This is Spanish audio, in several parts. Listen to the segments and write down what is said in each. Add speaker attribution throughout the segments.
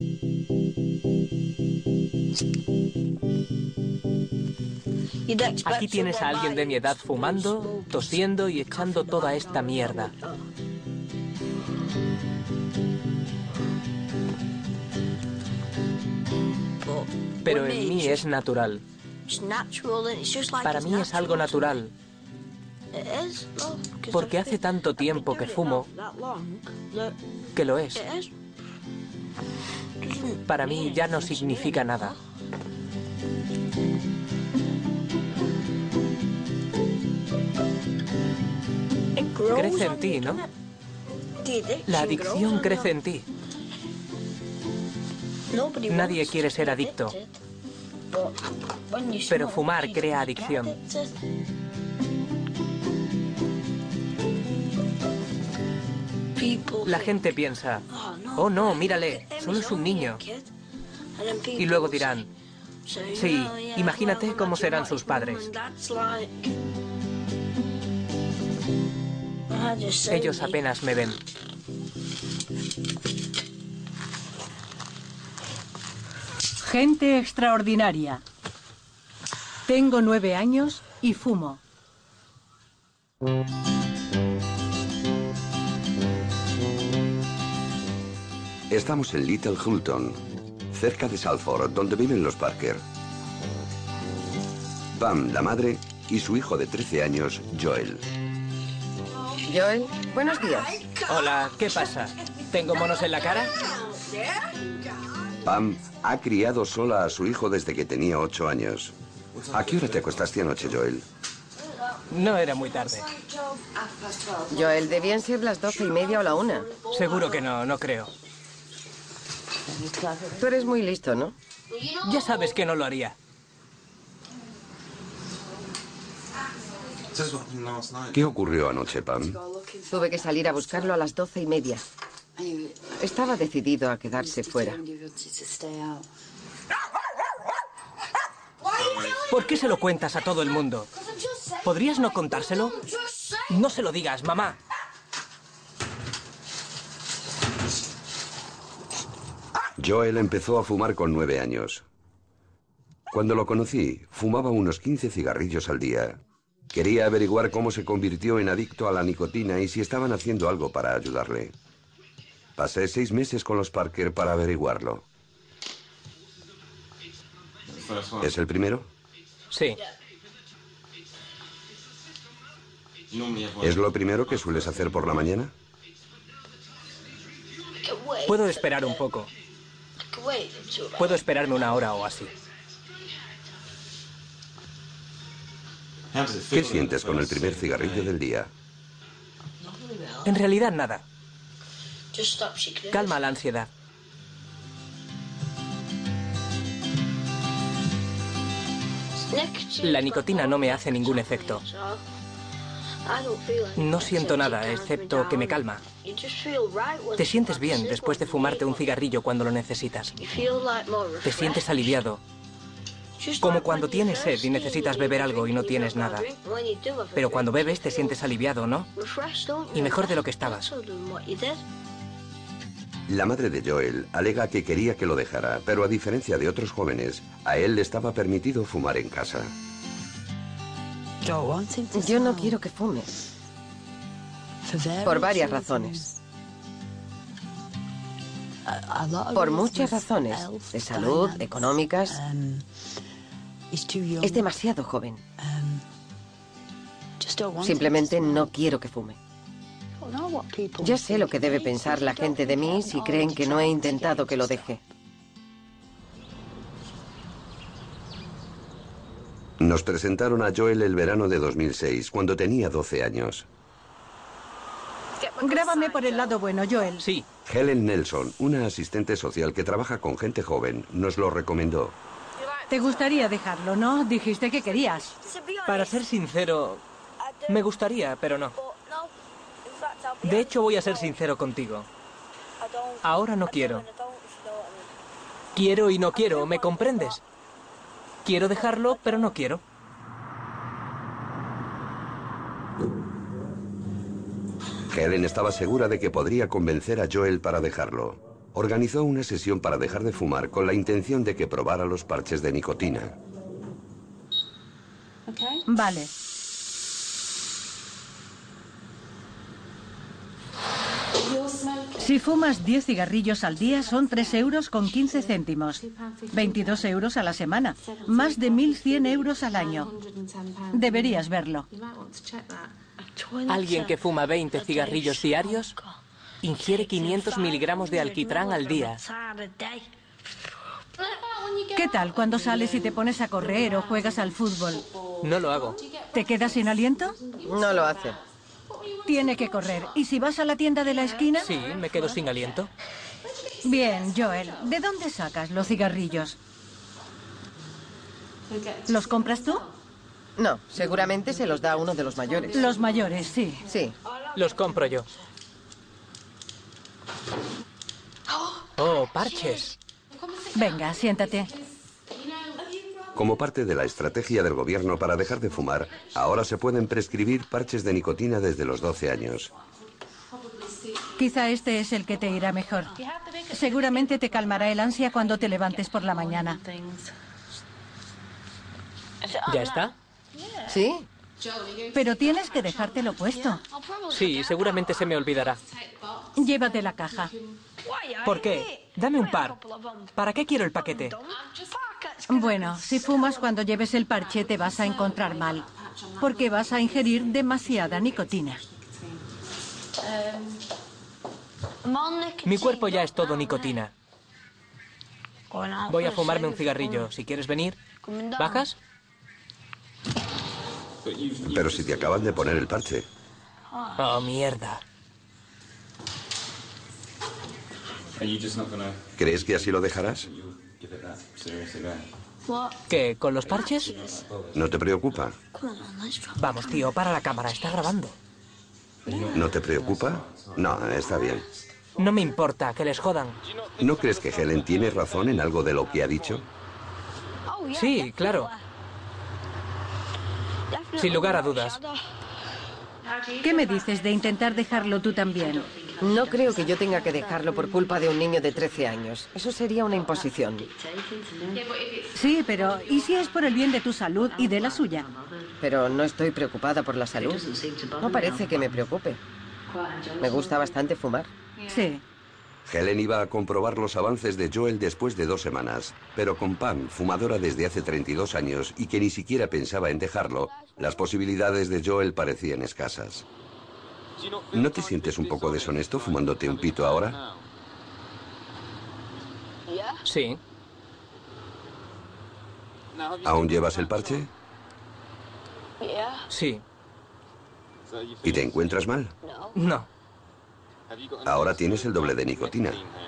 Speaker 1: Aquí tienes a alguien de mi edad fumando, tosiendo y echando toda esta mierda. Pero en mí es natural. Para mí es algo natural. Porque hace tanto tiempo que fumo que lo es. Para mí ya no significa nada. Crece en ti, ¿no? La adicción crece en ti. Nadie quiere ser adicto. Pero fumar crea adicción. La gente piensa, oh no, mírale, solo es un niño. Y luego dirán, sí, imagínate cómo serán sus padres. Ellos apenas me ven.
Speaker 2: Gente extraordinaria. Tengo 9 años y fumo.
Speaker 3: Estamos en Little Hulton, cerca de Salford, donde viven los Parker. Pam, la madre, y su hijo de 13 años, Joel.
Speaker 4: Joel, buenos días.
Speaker 1: Hola, ¿qué pasa? ¿Tengo monos en la cara?
Speaker 3: Pam ha criado sola a su hijo desde que tenía 8 años. ¿A qué hora te acostaste anoche, Joel?
Speaker 1: No era muy tarde.
Speaker 4: Joel, debían ser las 12:30 o la 1.
Speaker 1: Seguro que no, no creo.
Speaker 4: Tú eres muy listo, ¿no?
Speaker 1: Ya sabes que no lo haría.
Speaker 3: ¿Qué ocurrió anoche, Pam?
Speaker 4: Tuve que salir a buscarlo a las 12:30. Estaba decidido a quedarse fuera.
Speaker 1: ¿Por qué se lo cuentas a todo el mundo? ¿Podrías no contárselo? No se lo digas, mamá.
Speaker 3: Joel empezó a fumar con 9 años. Cuando lo conocí, fumaba unos 15 cigarrillos al día. Quería averiguar cómo se convirtió en adicto a la nicotina y si estaban haciendo algo para ayudarle. Pasé 6 meses con los Parker para averiguarlo. ¿Es el primero?
Speaker 1: Sí.
Speaker 3: ¿Es lo primero que sueles hacer por la mañana?
Speaker 1: Puedo esperar un poco. Puedo esperarme 1 hora o así.
Speaker 3: ¿Qué sientes con el primer cigarrillo del día?
Speaker 1: En realidad nada. Calma la ansiedad. La nicotina no me hace ningún efecto. No siento nada, excepto que me calma. Te sientes bien después de fumarte un cigarrillo cuando lo necesitas. Te sientes aliviado. Como cuando tienes sed y necesitas beber algo y no tienes nada. Pero cuando bebes te sientes aliviado, ¿no? Y mejor de lo que estabas.
Speaker 3: La madre de Joel alega que quería que lo dejara, pero a diferencia de otros jóvenes, a él le estaba permitido fumar en casa.
Speaker 4: Yo no quiero que fume. Por varias razones. Por muchas razones. De salud, económicas. Es demasiado joven. Simplemente no quiero que fume. Ya sé lo que debe pensar la gente de mí si creen que no he intentado que lo deje.
Speaker 3: Nos presentaron a Joel el verano de 2006, cuando tenía 12 años.
Speaker 2: Grábame por el lado bueno, Joel.
Speaker 1: Sí.
Speaker 3: Helen Nelson, una asistente social que trabaja con gente joven, nos lo recomendó.
Speaker 2: Te gustaría dejarlo, ¿no? Dijiste que querías.
Speaker 1: Para ser sincero, me gustaría, pero no. De hecho, voy a ser sincero contigo. Ahora no quiero. Quiero y no quiero, ¿me comprendes? Quiero dejarlo, pero no quiero.
Speaker 3: Helen estaba segura de que podría convencer a Joel para dejarlo. Organizó una sesión para dejar de fumar con la intención de que probara los parches de nicotina.
Speaker 2: Vale. Si fumas 10 cigarrillos al día son 3 euros con 15 céntimos. 22 euros a la semana. Más de 1.100 euros al año. Deberías verlo.
Speaker 1: Alguien que fuma 20 cigarrillos diarios ingiere 500 miligramos de alquitrán al día.
Speaker 2: ¿Qué tal cuando sales y te pones a correr o juegas al fútbol?
Speaker 1: No lo hago.
Speaker 2: ¿Te quedas sin aliento?
Speaker 4: No lo hace.
Speaker 2: Tiene que correr. ¿Y si vas a la tienda de la esquina?
Speaker 1: Sí, me quedo sin aliento.
Speaker 2: Bien, Joel. ¿De dónde sacas los cigarrillos? ¿Los compras tú?
Speaker 4: No, seguramente se los da uno de los mayores.
Speaker 2: Los mayores, sí.
Speaker 4: Sí.
Speaker 1: Los compro yo. Oh, parches.
Speaker 2: Venga, siéntate.
Speaker 3: Como parte de la estrategia del gobierno para dejar de fumar, ahora se pueden prescribir parches de nicotina desde los 12 años.
Speaker 2: Quizá este es el que te irá mejor. Seguramente te calmará el ansia cuando te levantes por la mañana.
Speaker 1: ¿Ya está?
Speaker 4: ¿Sí?
Speaker 2: Pero tienes que dejártelo puesto.
Speaker 1: Sí, seguramente se me olvidará.
Speaker 2: Llévate la caja.
Speaker 1: ¿Por qué? Dame un par. ¿Para qué quiero el paquete?
Speaker 2: Bueno, si fumas cuando lleves el parche te vas a encontrar mal, porque vas a ingerir demasiada nicotina.
Speaker 1: Mi cuerpo ya es todo nicotina. Voy a fumarme un cigarrillo. Si quieres venir, ¿bajas?
Speaker 3: Pero si te acaban de poner el parche.
Speaker 1: Oh, mierda.
Speaker 3: ¿Crees que así lo dejarás?
Speaker 1: ¿Qué? ¿Con los parches?
Speaker 3: ¿No te preocupa?
Speaker 1: Vamos, tío, para la cámara. Está grabando.
Speaker 3: ¿No te preocupa? No, está bien.
Speaker 1: No me importa, que les jodan.
Speaker 3: ¿No crees que Helen tiene razón en algo de lo que ha dicho?
Speaker 1: Sí, claro. Sin lugar a dudas.
Speaker 2: ¿Qué me dices de intentar dejarlo tú también?
Speaker 4: No creo que yo tenga que dejarlo por culpa de un niño de 13 años. Eso sería una imposición.
Speaker 2: Sí, pero ¿y si es por el bien de tu salud y de la suya?
Speaker 4: Pero no estoy preocupada por la salud. No parece que me preocupe. Me gusta bastante fumar.
Speaker 2: Sí.
Speaker 3: Helen iba a comprobar los avances de Joel después de 2 semanas, pero con Pam, fumadora desde hace 32 años y que ni siquiera pensaba en dejarlo, las posibilidades de Joel parecían escasas. ¿No te sientes un poco deshonesto fumándote un pito ahora?
Speaker 1: Sí.
Speaker 3: ¿Aún llevas el parche?
Speaker 1: Sí.
Speaker 3: ¿Y te encuentras mal?
Speaker 1: No.
Speaker 3: Ahora tienes el doble de nicotina.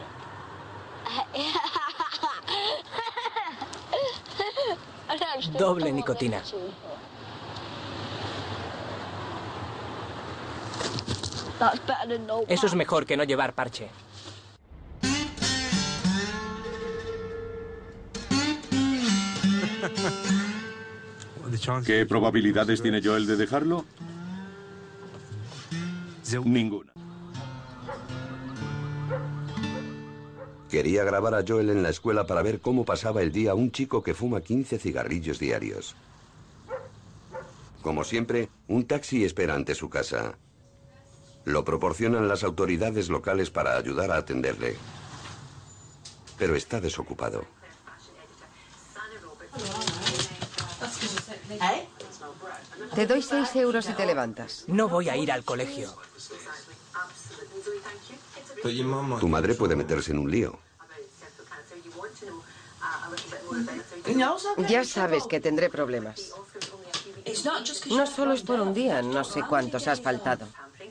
Speaker 1: Doble nicotina. Eso es mejor que no llevar parche.
Speaker 5: ¿Qué probabilidades tiene Joel de dejarlo? Ninguna.
Speaker 3: Quería grabar a Joel en la escuela para ver cómo pasaba el día un chico que fuma 15 cigarrillos diarios. Como siempre, un taxi espera ante su casa. Lo proporcionan las autoridades locales para ayudar a atenderle. Pero está desocupado.
Speaker 4: Te doy 6 euros si te levantas.
Speaker 1: No voy a ir al colegio.
Speaker 3: Tu madre puede meterse en un lío.
Speaker 4: Ya sabes que tendré problemas. No solo es por un día, no sé cuántos has faltado.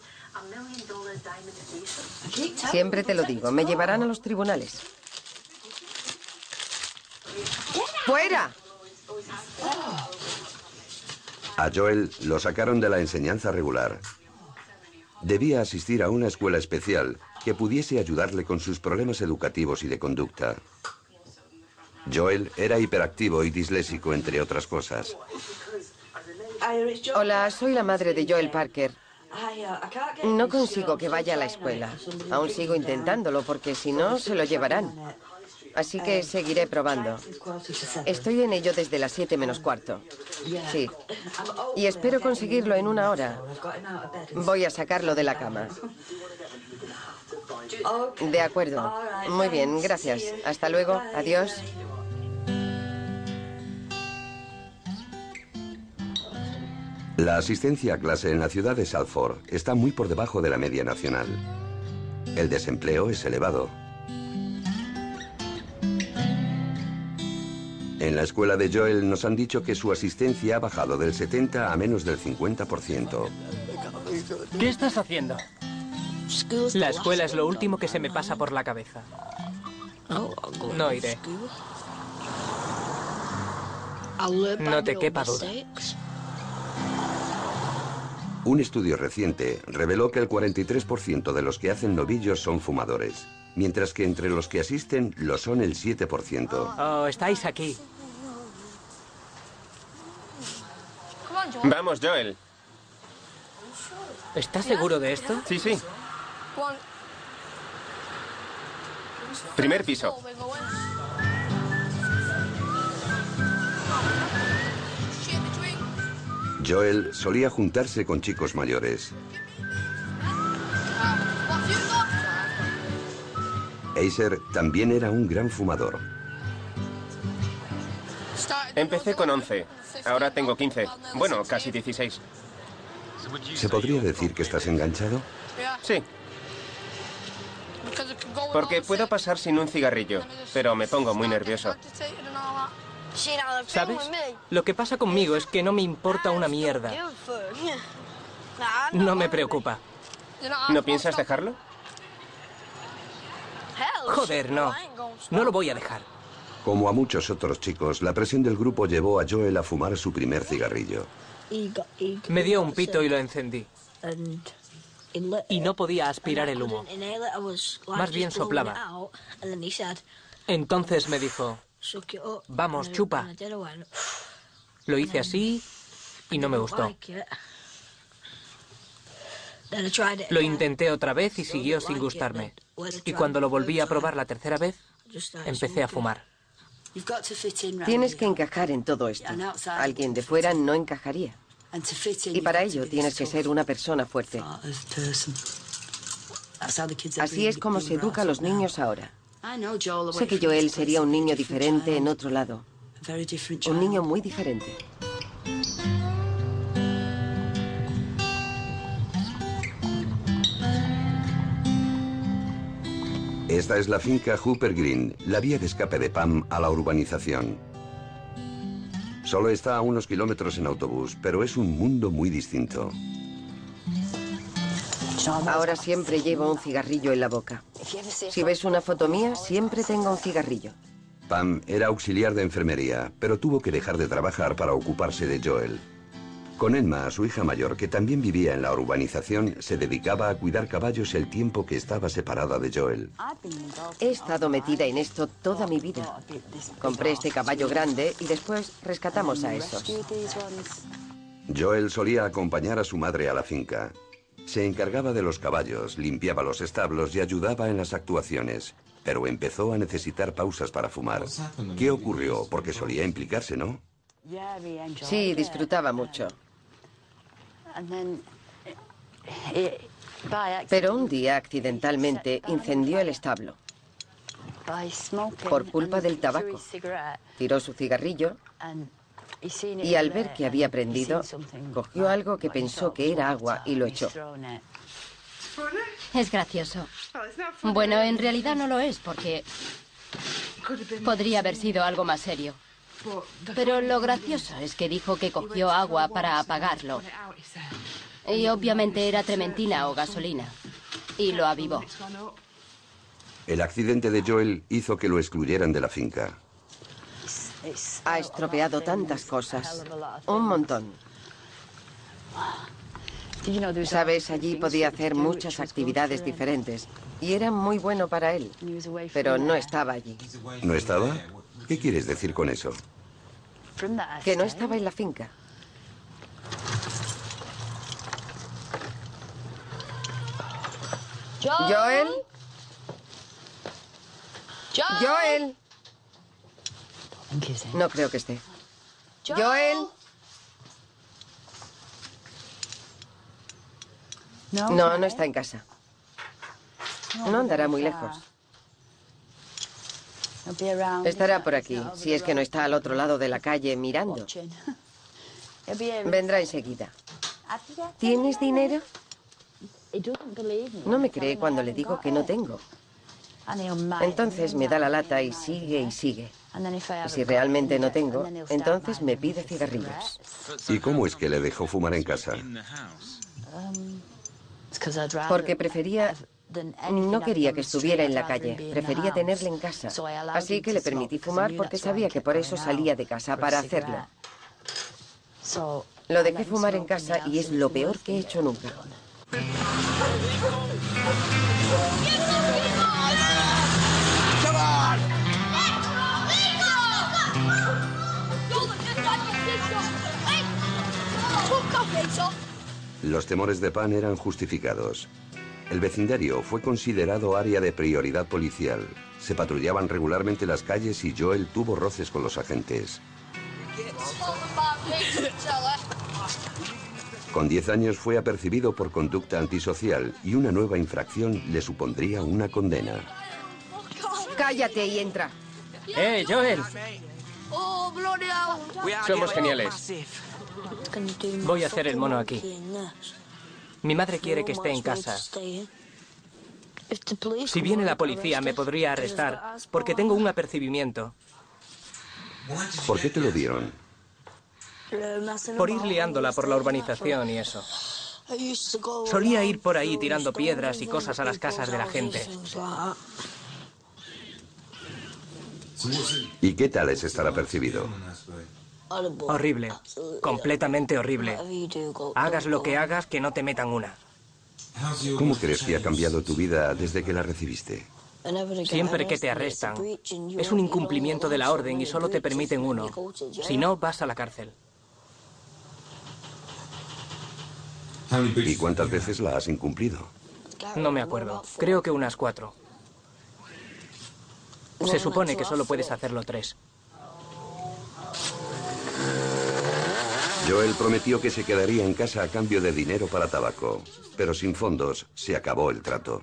Speaker 4: Siempre te lo digo, me llevarán a los tribunales. ¡Fuera!
Speaker 3: A Joel lo sacaron de la enseñanza regular. Debía asistir a una escuela especial que pudiese ayudarle con sus problemas educativos y de conducta. Joel era hiperactivo y disléxico, entre otras cosas.
Speaker 4: Hola, soy la madre de Joel Parker. No consigo que vaya a la escuela. Aún sigo intentándolo porque si no, se lo llevarán. Así que seguiré probando. Estoy en ello desde las 7 menos cuarto. Sí. Y espero conseguirlo en 1 hora. Voy a sacarlo de la cama. De acuerdo. Muy bien, gracias. Hasta luego. Adiós.
Speaker 3: La asistencia a clase en la ciudad de Salford está muy por debajo de la media nacional. El desempleo es elevado. En la escuela de Joel nos han dicho que su asistencia ha bajado del 70 a menos del 50%.
Speaker 1: ¿Qué estás haciendo? La escuela es lo último que se me pasa por la cabeza. No iré. No te quepa duda.
Speaker 3: Un estudio reciente reveló que el 43% de los que hacen novillos son fumadores, mientras que entre los que asisten lo son el 7%.
Speaker 1: Oh, estáis aquí.
Speaker 6: Vamos, Joel.
Speaker 1: ¿Estás seguro de esto?
Speaker 6: Sí, sí. Primer piso.
Speaker 3: Joel solía juntarse con chicos mayores. Acer también era un gran fumador.
Speaker 6: Empecé con 11. Ahora tengo 15. Bueno, casi 16.
Speaker 3: ¿Se podría decir que estás enganchado?
Speaker 6: Sí. Porque puedo pasar sin un cigarrillo, pero me pongo muy nervioso.
Speaker 1: ¿Sabes? Lo que pasa conmigo es que no me importa una mierda. No me preocupa.
Speaker 6: ¿No piensas dejarlo?
Speaker 1: Joder, no. No lo voy a dejar.
Speaker 3: Como a muchos otros chicos, la presión del grupo llevó a Joel a fumar su primer cigarrillo.
Speaker 1: Me dio un pito y lo encendí. Y no podía aspirar el humo. Más bien soplaba. Entonces me dijo, vamos, chupa. Lo hice así y no me gustó. Lo intenté otra vez y siguió sin gustarme. Y cuando lo volví a probar la tercera vez, empecé a fumar.
Speaker 4: Tienes que encajar en todo esto. Alguien de fuera no encajaría. Y para ello tienes que ser una persona fuerte. Así es como se educa a los niños ahora. Sé que Joel sería un niño diferente en otro lado. Un niño muy diferente.
Speaker 3: Esta es la finca Hooper Green, la vía de escape de Pam a la urbanización. Solo está a unos kilómetros en autobús, pero es un mundo muy distinto.
Speaker 4: Ahora siempre llevo un cigarrillo en la boca. Si ves una foto mía, siempre tengo un cigarrillo.
Speaker 3: Pam era auxiliar de enfermería, pero tuvo que dejar de trabajar para ocuparse de Joel. Con Emma, su hija mayor, que también vivía en la urbanización, se dedicaba a cuidar caballos el tiempo que estaba separada de Joel.
Speaker 4: He estado metida en esto toda mi vida. Compré este caballo grande y después rescatamos a esos.
Speaker 3: Joel solía acompañar a su madre a la finca. Se encargaba de los caballos, limpiaba los establos y ayudaba en las actuaciones. Pero empezó a necesitar pausas para fumar. ¿Qué ocurrió? Porque solía implicarse, ¿no?
Speaker 4: Sí, disfrutaba mucho. Pero un día, accidentalmente, incendió el establo. Por culpa del tabaco. Tiró su cigarrillo y al ver que había prendido, cogió algo que pensó que era agua y lo echó.
Speaker 7: Es gracioso. Bueno, en realidad no lo es, porque podría haber sido algo más serio. Pero lo gracioso es que dijo que cogió agua para apagarlo. Y obviamente era trementina o gasolina. Y lo avivó.
Speaker 3: El accidente de Joel hizo que lo excluyeran de la finca.
Speaker 4: Ha estropeado tantas cosas. Un montón. Sabes, allí podía hacer muchas actividades diferentes. Y era muy bueno para él. Pero no estaba allí.
Speaker 3: ¿No estaba? ¿Qué quieres decir con eso?
Speaker 4: Que no estaba en la finca. Joel. Joel. No creo que esté. Joel. No, no está en casa. No andará muy lejos. Estará por aquí, si es que no está al otro lado de la calle mirando. Vendrá enseguida. ¿Tienes dinero? No me cree cuando le digo que no tengo. Entonces me da la lata y sigue y sigue. Y si realmente no tengo, entonces me pide cigarrillos.
Speaker 3: ¿Y cómo es que le dejó fumar en casa?
Speaker 4: Porque no quería que estuviera en la calle, prefería tenerle en casa. Así que le permití fumar porque sabía que por eso salía de casa, para hacerlo. Lo dejé fumar en casa y es lo peor que he hecho nunca.
Speaker 3: Los temores de Pan eran justificados. El vecindario fue considerado área de prioridad policial. Se patrullaban regularmente las calles y Joel tuvo roces con los agentes. Con 10 años fue apercibido por conducta antisocial y una nueva infracción le supondría una condena.
Speaker 4: Cállate y entra.
Speaker 1: Joel!
Speaker 6: Somos geniales.
Speaker 1: Voy a hacer el mono aquí. Mi madre quiere que esté en casa. Si viene la policía me podría arrestar porque tengo un apercibimiento.
Speaker 3: ¿Por qué te lo dieron?
Speaker 1: Por ir liándola por la urbanización y eso. Solía ir por ahí tirando piedras y cosas a las casas de la gente.
Speaker 3: ¿Y qué tal es estar apercibido?
Speaker 1: Horrible. Completamente horrible. Hagas lo que hagas, que no te metan una.
Speaker 3: ¿Cómo crees que ha cambiado tu vida desde que la recibiste?
Speaker 1: Siempre que te arrestan, es un incumplimiento de la orden y solo te permiten uno. Si no, vas a la cárcel.
Speaker 3: ¿Y cuántas veces la has incumplido?
Speaker 1: No me acuerdo. Creo que unas 4. Se supone que solo puedes hacerlo 3.
Speaker 3: Joel prometió que se quedaría en casa a cambio de dinero para tabaco, pero sin fondos se acabó el trato.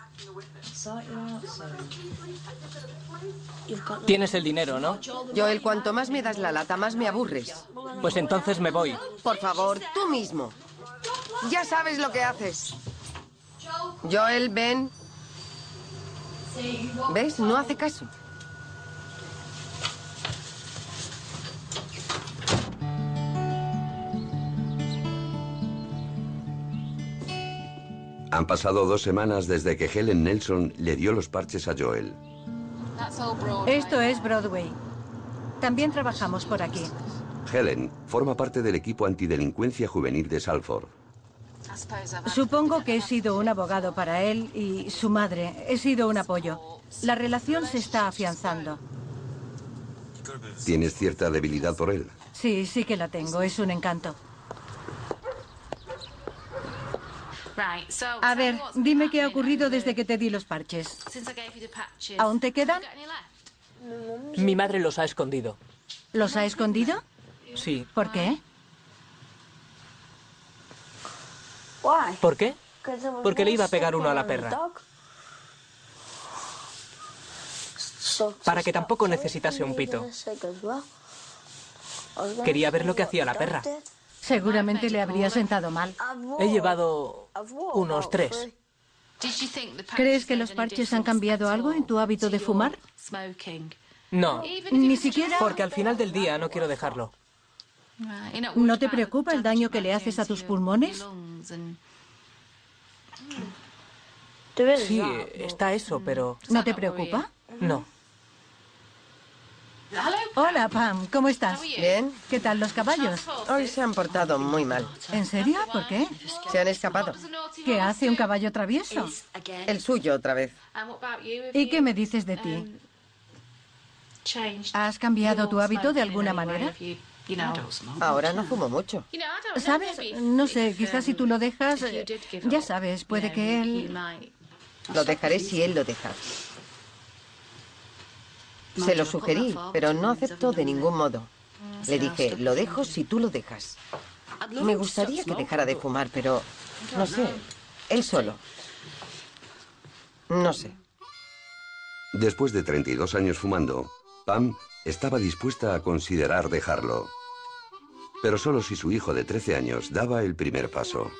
Speaker 1: Tienes el dinero, ¿no?
Speaker 4: Joel, cuanto más me das la lata, más me aburres.
Speaker 1: Pues entonces me voy.
Speaker 4: Por favor, tú mismo. Ya sabes lo que haces. Joel, ven. ¿Ves? No hace caso.
Speaker 3: Han pasado 2 semanas desde que Helen Nelson le dio los parches a Joel.
Speaker 2: Esto es Broadway. También trabajamos por aquí.
Speaker 3: Helen forma parte del equipo antidelincuencia juvenil de Salford.
Speaker 2: Supongo que he sido un abogado para él y su madre. He sido un apoyo. La relación se está afianzando.
Speaker 3: ¿Tienes cierta debilidad por él?
Speaker 2: Sí, sí que la tengo. Es un encanto. A ver, dime qué ha ocurrido desde que te di los parches. ¿Aún te quedan?
Speaker 1: Mi madre los ha escondido.
Speaker 2: ¿Los ha escondido?
Speaker 1: Sí.
Speaker 2: ¿Por qué?
Speaker 1: ¿Por qué? Porque le iba a pegar uno a la perra. Para que tampoco necesitase un pito. Quería ver lo que hacía la perra.
Speaker 2: Seguramente le habría sentado mal.
Speaker 1: He llevado unos 3.
Speaker 2: ¿Crees que los parches han cambiado algo en tu hábito de fumar?
Speaker 1: No,
Speaker 2: Ni siquiera...
Speaker 1: porque al final del día no quiero dejarlo.
Speaker 2: ¿No te preocupa el daño que le haces a tus pulmones?
Speaker 1: Sí, está eso, pero...
Speaker 2: ¿No te preocupa?
Speaker 1: No.
Speaker 2: Hola, Pam. ¿Cómo estás?
Speaker 4: Bien.
Speaker 2: ¿Qué tal los caballos?
Speaker 4: Hoy se han portado muy mal.
Speaker 2: ¿En serio? ¿Por qué?
Speaker 4: Se han escapado.
Speaker 2: ¿Qué hace un caballo travieso?
Speaker 4: El suyo otra vez.
Speaker 2: ¿Y qué me dices de ti? ¿Has cambiado tu hábito de alguna manera?
Speaker 4: Ahora no fumo mucho.
Speaker 2: ¿Sabes? No sé, quizás si tú lo dejas... Ya sabes, puede que él...
Speaker 4: Lo dejaré si él lo deja. Se lo sugerí, pero no aceptó de ningún modo. Le dije, lo dejo si tú lo dejas. Me gustaría que dejara de fumar, pero no sé, él solo. No sé.
Speaker 3: Después de 32 años fumando, Pam estaba dispuesta a considerar dejarlo. Pero solo si su hijo de 13 años daba el primer paso.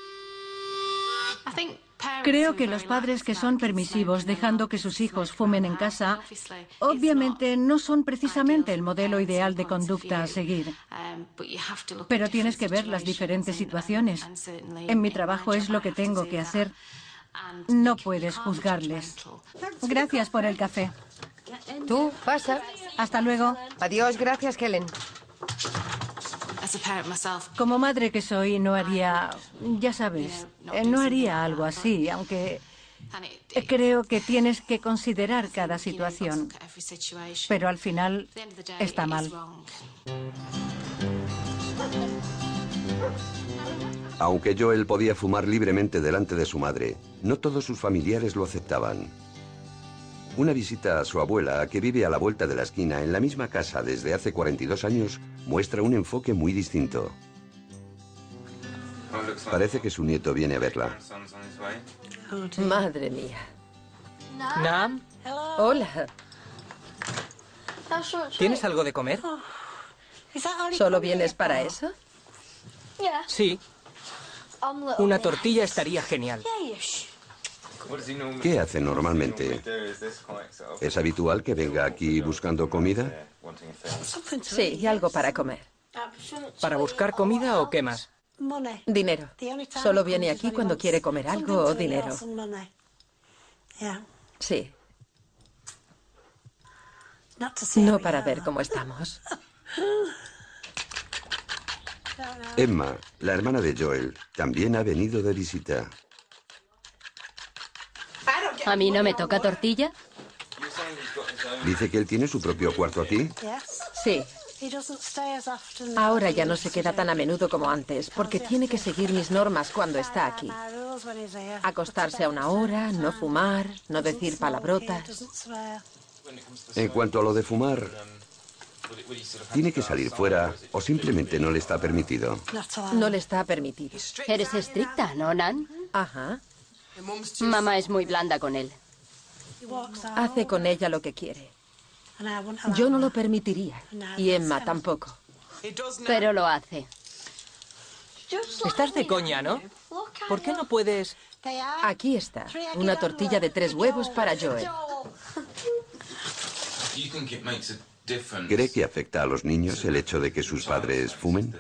Speaker 2: Creo que los padres que son permisivos dejando que sus hijos fumen en casa, obviamente no son precisamente el modelo ideal de conducta a seguir. Pero tienes que ver las diferentes situaciones. En mi trabajo es lo que tengo que hacer. No puedes juzgarles. Gracias por el café.
Speaker 4: Tú, pasa.
Speaker 2: Hasta luego.
Speaker 4: Adiós, gracias, Helen.
Speaker 2: Como madre que soy, no haría, ya sabes, no haría algo así, aunque creo que tienes que considerar cada situación. Pero al final está mal.
Speaker 3: Aunque Joel podía fumar libremente delante de su madre, no todos sus familiares lo aceptaban. Una visita a su abuela, que vive a la vuelta de la esquina en la misma casa desde hace 42 años, muestra un enfoque muy distinto. Parece que su nieto viene a verla.
Speaker 4: Madre mía.
Speaker 1: Nam,
Speaker 4: Hola.
Speaker 1: ¿tienes algo de comer?
Speaker 4: ¿Solo vienes para eso?
Speaker 1: Sí. Una tortilla estaría genial.
Speaker 3: ¿Qué hace normalmente? ¿Es habitual que venga aquí buscando comida?
Speaker 4: Sí, y algo para comer.
Speaker 1: ¿Para buscar comida o qué más?
Speaker 4: Dinero. Solo viene aquí cuando quiere comer algo o dinero. Sí. No para ver cómo estamos.
Speaker 3: Emma, la hermana de Joel, también ha venido de visita.
Speaker 7: ¿A mí no me toca tortilla?
Speaker 3: Dice que él tiene su propio cuarto aquí.
Speaker 4: Sí. Ahora ya no se queda tan a menudo como antes, porque tiene que seguir mis normas cuando está aquí. Acostarse a una hora, no fumar, no decir palabrotas.
Speaker 3: En cuanto a lo de fumar, ¿tiene que salir fuera o simplemente no le está permitido?
Speaker 4: No le está permitido.
Speaker 7: Eres estricta, ¿no, Nan?
Speaker 4: Ajá.
Speaker 7: Mamá es muy blanda con él.
Speaker 4: Hace con ella lo que quiere. Yo no lo permitiría. Y Emma tampoco.
Speaker 7: Pero lo hace.
Speaker 1: Estás de coña, ¿no? ¿Por qué no puedes...?
Speaker 4: Aquí está. Una tortilla de 3 huevos para Joel.
Speaker 3: ¿Cree que afecta a los niños el hecho de que sus padres fumen?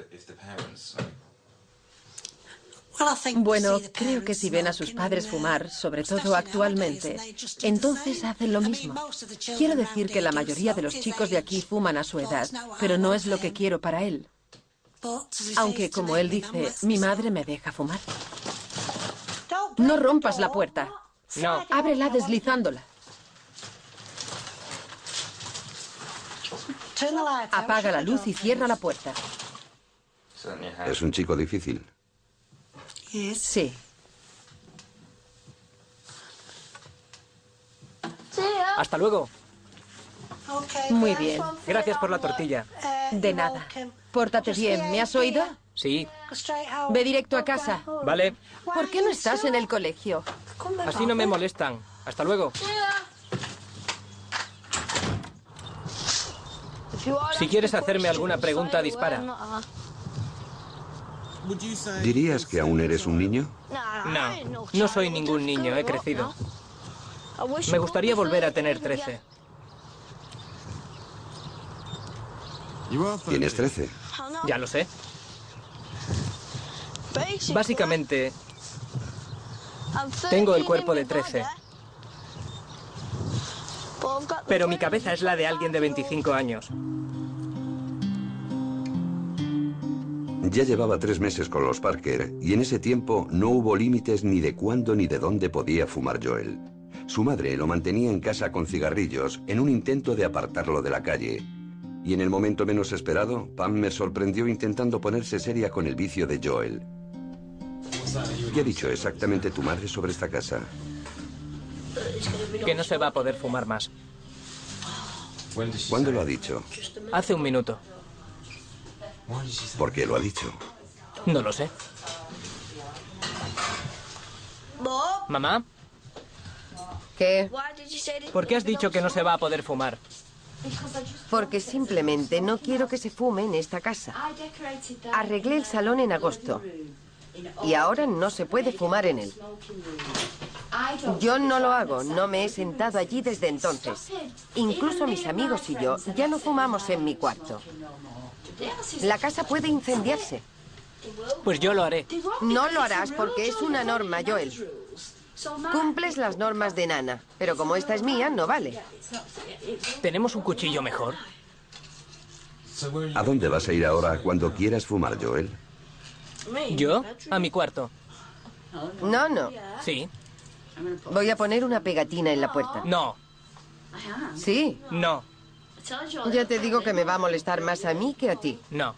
Speaker 4: Bueno, creo que si ven a sus padres fumar, sobre todo actualmente, entonces hacen lo mismo. Quiero decir que la mayoría de los chicos de aquí fuman a su edad, pero no es lo que quiero para él. Aunque, como él dice, mi madre me deja fumar. No rompas la puerta.
Speaker 1: No.
Speaker 4: Ábrela deslizándola. Apaga la luz y cierra la puerta.
Speaker 3: Es un chico difícil.
Speaker 4: Sí.
Speaker 1: Hasta luego.
Speaker 4: Muy bien.
Speaker 1: Gracias por la tortilla.
Speaker 4: De nada. Pórtate bien. ¿Me has oído?
Speaker 1: Sí.
Speaker 4: Ve directo a casa.
Speaker 1: Vale.
Speaker 4: ¿Por qué no estás en el colegio?
Speaker 1: Así no me molestan. Hasta luego. Si quieres hacerme alguna pregunta, dispara.
Speaker 3: ¿Dirías que aún eres un niño?
Speaker 1: No, no soy ningún niño, he crecido. Me gustaría volver a tener 13.
Speaker 3: Tienes 13.
Speaker 1: Ya lo sé. Básicamente, tengo el cuerpo de 13. Pero mi cabeza es la de alguien de 25 años.
Speaker 3: Ya llevaba 3 meses con los Parker y en ese tiempo no hubo límites ni de cuándo ni de dónde podía fumar Joel. Su madre lo mantenía en casa con cigarrillos en un intento de apartarlo de la calle. Y en el momento menos esperado, Pam me sorprendió intentando ponerse seria con el vicio de Joel. ¿Qué ha dicho exactamente tu madre sobre esta casa?
Speaker 1: Que no se va a poder fumar más.
Speaker 3: ¿Cuándo lo ha dicho?
Speaker 1: Hace un minuto.
Speaker 3: ¿Por qué lo ha dicho?
Speaker 1: No lo sé. Mamá,
Speaker 4: ¿Qué?
Speaker 1: ¿por qué has dicho que no se va a poder fumar?
Speaker 4: Porque simplemente no quiero que se fume en esta casa. Arreglé el salón en agosto. Y ahora no se puede fumar en él. Yo no lo hago, no me he sentado allí desde entonces. Incluso mis amigos y yo ya no fumamos en mi cuarto. La casa puede incendiarse.
Speaker 1: Pues yo lo haré.
Speaker 4: No lo harás porque es una norma, Joel. Cumples las normas de Nana, pero como esta es mía, no vale.
Speaker 1: ¿Tenemos un cuchillo mejor?
Speaker 3: ¿A dónde vas a ir ahora cuando quieras fumar, Joel?
Speaker 1: ¿Yo? A mi cuarto.
Speaker 4: No.
Speaker 1: Sí.
Speaker 4: Voy a poner una pegatina en la puerta.
Speaker 1: No.
Speaker 4: Sí.
Speaker 1: No.
Speaker 4: Ya te digo que me va a molestar más a mí que a ti.
Speaker 1: No.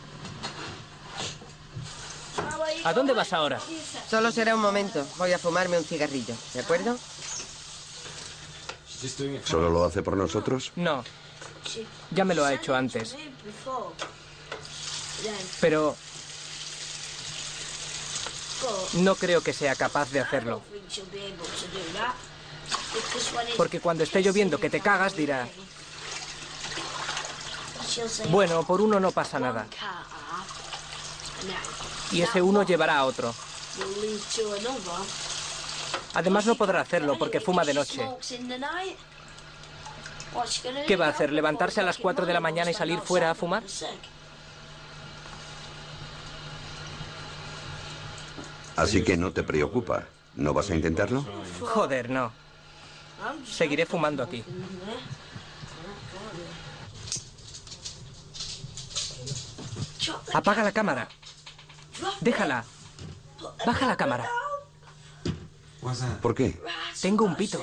Speaker 1: ¿A dónde vas ahora?
Speaker 4: Solo será un momento. Voy a fumarme un cigarrillo, ¿de acuerdo?
Speaker 3: ¿Solo lo hace por nosotros?
Speaker 1: No. Ya me lo ha hecho antes. Pero no creo que sea capaz de hacerlo. Porque cuando esté lloviendo que te cagas dirá: bueno, por uno no pasa nada. Y ese uno llevará a otro. Además no podrá hacerlo porque fuma de noche. ¿Qué va a hacer? ¿Levantarse a las 4 de la mañana y salir fuera a fumar?
Speaker 3: Así que no te preocupa. ¿No vas a intentarlo?
Speaker 1: Joder, no. Seguiré fumando aquí. Apaga la cámara. Déjala. Baja la cámara.
Speaker 3: ¿Por qué?
Speaker 1: Tengo un pito.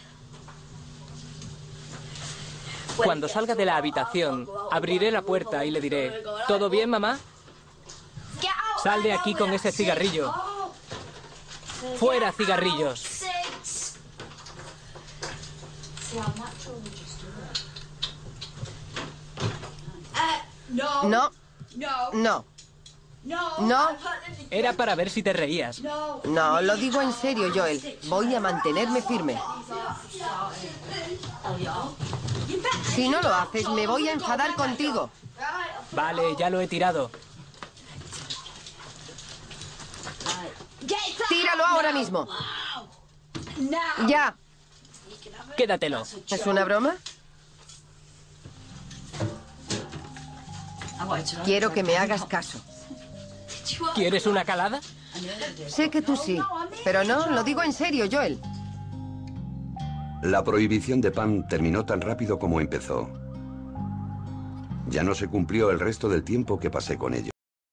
Speaker 1: Cuando salga de la habitación, abriré la puerta y le diré: ¿todo bien, mamá? Sal de aquí con ese cigarrillo. ¡Fuera, cigarrillos!
Speaker 4: No. No.
Speaker 1: Era para ver si te reías.
Speaker 4: No, lo digo en serio, Joel. Voy a mantenerme firme. Si no lo haces, me voy a enfadar contigo.
Speaker 1: Vale, ya lo he tirado.
Speaker 4: Tíralo ahora mismo. Ya.
Speaker 1: Quédatelo.
Speaker 4: ¿Es una broma? Quiero que me hagas caso.
Speaker 1: ¿Quieres una calada?
Speaker 4: Sé que tú sí, pero no, lo digo en serio, Joel.
Speaker 3: La prohibición de Pam terminó tan rápido como empezó. Ya no se cumplió el resto del tiempo que pasé con ellos.